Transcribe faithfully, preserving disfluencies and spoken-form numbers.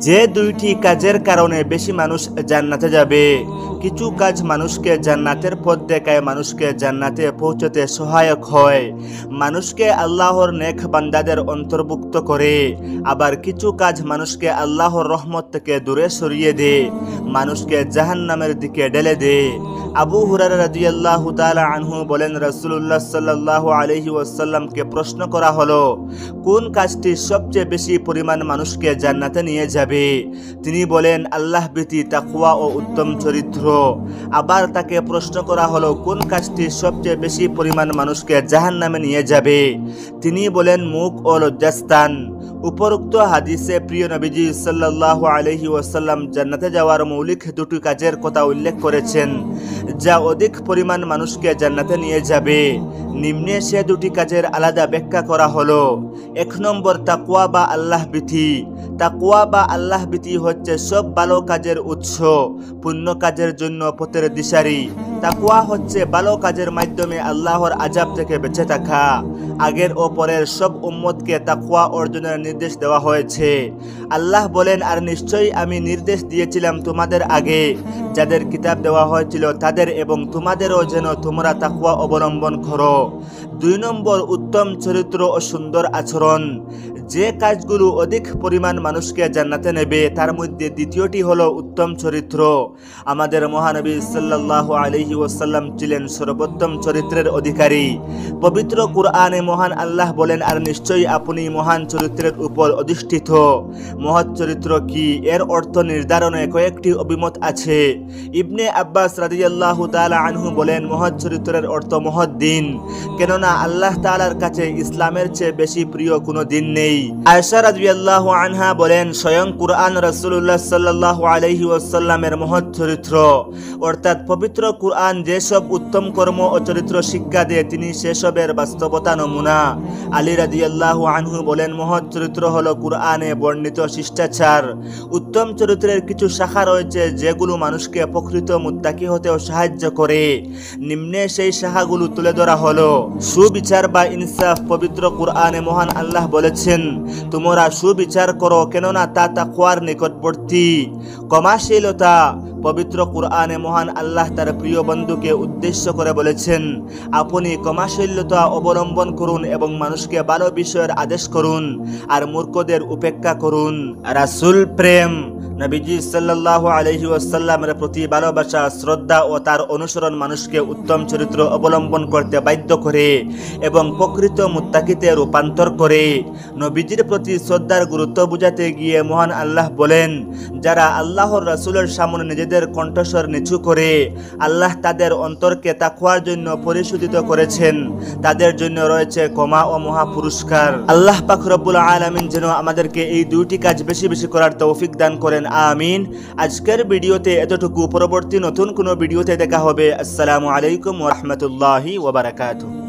যে দুইটি কাজের কারণে বেশি মানুষ জান্নাতে যাবে। কিছু কাজ মানুষকে জান্নাতের পথ দেখায়, মানুষকে জান্নাতে পৌঁছতে সহায়ক হয়, মানুষকে আল্লাহর নেক বান্দাদের অন্তর্ভুক্ত করে। আবার কিছু কাজ মানুষকে আল্লাহর রহমত থেকে দূরে সরিয়ে দেয়, মানুষকে জাহান্নামের দিকে ঢেলে দেয়। আবু হুরায়রা রাদিয়াল্লাহু তাআলা আনহু বলেন, রাসূলুল্লাহ সাল্লাল্লাহু আলাইহি ওয়াসাল্লামকে প্রশ্ন করা হলো, কোন কাজটি সবচেয়ে বেশি পরিমাণ মানুষকে জান্নাতে নিয়ে যাবে? তিনি বলেন, আল্লাহ ভীতি, তাকওয়া ও উত্তম চরিত্র। আবার তাকে প্রশ্ন করা হলো, কোন কাজটি সবচেয়ে বেশি পরিমাণ মানুষকে জাহান্নামে নিয়ে যাবে? তিনি বলেন, মুখ ও লজ্জাস্থান। উপরোক্ত হাদিসে প্রিয় নবীজি সাল্লাল্লাহু আলাইহি ওয়াসাল্লাম জান্নাতে যাওয়ার মৌলিক দুটি কাজের কথা উল্লেখ করেছেন, যা অধিক পরিমাণ মানুষকে জান্নাতে নিয়ে যাবে। নিম্নে সে দুটি কাজের আলাদা ব্যাখ্যা করা হলো। এক নম্বর, তাকওয়া বা আল্লাহ ভীতি। তাকওয়া বা আল্লাহ ভীতি হচ্ছে সব ভালো কাজের উৎস, পুণ্য কাজের জন্য পথের দিশারি। তাকওয়া হচ্ছে ভালো কাজের মাধ্যমে আল্লাহর আযাব থেকে বেঁচে থাকা। আগের ও পরের সব উম্মতকে তাকওয়া অর্জনের নির্দেশ দেওয়া হয়েছে। আল্লাহ বলেন, আর নিশ্চয়ই আমি নির্দেশ দিয়েছিলাম তোমাদের আগে যাদের কিতাব দেওয়া হয়েছিল তাদের এবং তোমাদেরও, যেন তোমরা তাকওয়া অবলম্বন করো। দুই নম্বর, উত্তম চরিত্র ও সুন্দর আচরণ। যে কাজগুলো অধিক পরিমাণ মানুষকে জান্নাতে নেবে তার মধ্যে দ্বিতীয়টি হলো উত্তম চরিত্র। আমাদের মহানবী সাল্লাল্লাহু আলাইহি ওয়াসাল্লাম ছিলেন সর্বোত্তম চরিত্রের অধিকারী। পবিত্র কুরআনে মহান আল্লাহ বলেন, আর নিশ্চয়ই আপনি মহান চরিত্রের উপর অধিষ্ঠিত। মহৎ চরিত্র কি, এর অর্থ নির্ধারণে কয়েকটি অভিমত আছে। ইবনে আব্বাস রাদিয়াল্লাহু তাআলা আনহু বলেন, মহৎ চরিত্রের অর্থ মহৎ দিন, কেননা আল্লাহ তাআলার কাছে ইসলামের চেয়ে বেশি প্রিয় কোনো দিন নেই। আয়েশা রাদিয়াল্লাহু আনহা বলেন, স্বয়ং কুরআন রাসূলুল্লাহ সাল্লাল্লাহু আলাইহি ওয়াসাল্লামের মহৎ চরিত্র, অর্থাৎ পবিত্র কুরআন যেসব উত্তম কর্ম ও চরিত্র শিক্ষা দেয় তিনি সেসবের বাস্তবতা নমুনা। আলী রাদিয়াল্লাহু আনহু বলেন, মহৎ চরিত্র হলো কুরআনে বর্ণিত শিষ্টাচার। উত্তম চরিত্রের কিছু শাখা রয়েছে যেগুলো মানুষকে প্রকৃত মুত্তাকি হতেও সাহায্য করে। নিম্নে সেই শাখাগুলো তুলে ধরা হলো। সুবিচার বা ইনসাফ। পবিত্র কুরআনে মহান আল্লাহ বলেছেন, তোমরা সুবিচার করো, কেননা তা তাকওয়ার নিকটবর্তী। ক্ষমাশীলতা। পবিত্র কুরআনে মহান আল্লাহ তার প্রিয় বন্ধুকে উদ্দেশ্য করে বলেছেন, আপনি ক্ষমাশীলতা অবলম্বন করুন এবং মানুষকে ভালো বিষয়ের আদেশ করুন আর মূর্খদের উপেক্ষা করুন। রাসূল প্রেম। নবীজি সাল্লাল্লাহু আলাইহি ওয়াসাল্লামের প্রতি ভালোবাসা, শ্রদ্ধা ও তার অনুসরণ মানুষকে উত্তম চরিত্র অবলম্বন করতে বাধ্য করে এবং প্রকৃত মুত্তাকিতে রূপান্তর করে। নবীজির প্রতি শ্রদ্ধার গুরুত্ব বুঝাতে গিয়ে মহান আল্লাহ বলেন, যারা আল্লাহর রাসূলের সামনে নিজেদের কণ্ঠস্বর নিচু করে আল্লাহ তাদের অন্তরকে তাকওয়ার জন্য পরিশোধিত করেছেন, তাদের জন্য রয়েছে ক্ষমা ও মহা পুরস্কার। আল্লাহ পাক রব্বুল আলামিন যেন আমাদেরকে এই দুইটি কাজ বেশি বেশি করার তৌফিক দান করেন, আমিন। আজকের ভিডিওতে এতটুকু। পরবর্তী নতুন কোনো ভিডিওতে দেখা হবে। আসসালামু আলাইকুম ওয়া রাহমাতুল্লাহি ওয়া বারাকাতুহু।